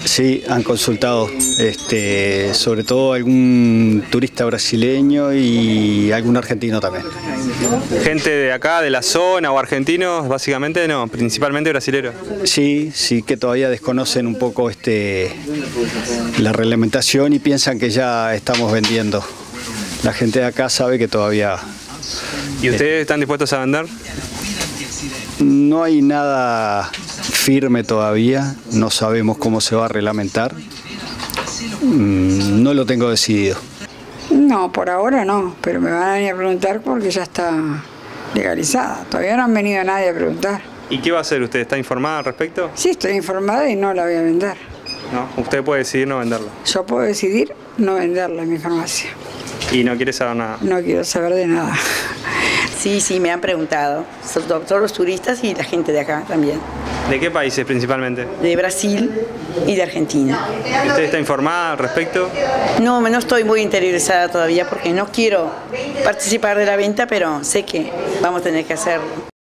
Sí, han consultado, sobre todo algún turista brasileño y algún argentino también. ¿Gente de acá, de la zona o argentinos? Básicamente no, principalmente brasileros. Sí, sí que todavía desconocen un poco la reglamentación y piensan que ya estamos vendiendo. La gente de acá sabe que todavía... ¿Y ustedes están dispuestos a vender? No hay nada firme todavía, no sabemos cómo se va a reglamentar, no lo tengo decidido. No, por ahora no, pero me van a venir a preguntar porque ya está legalizada. Todavía no han venido nadie a preguntar. ¿Y qué va a hacer usted? ¿Está informada al respecto? Sí, estoy informada y no la voy a vender. No, usted puede decidir no venderla. Yo puedo decidir no venderla en mi farmacia. ¿Y no quiere saber nada? No quiero saber de nada. Sí, me han preguntado. Todos los turistas y la gente de acá también. ¿De qué países principalmente? De Brasil y de Argentina. ¿Usted está informada al respecto? No estoy muy interiorizada todavía porque no quiero participar de la venta, pero sé que vamos a tener que hacerlo.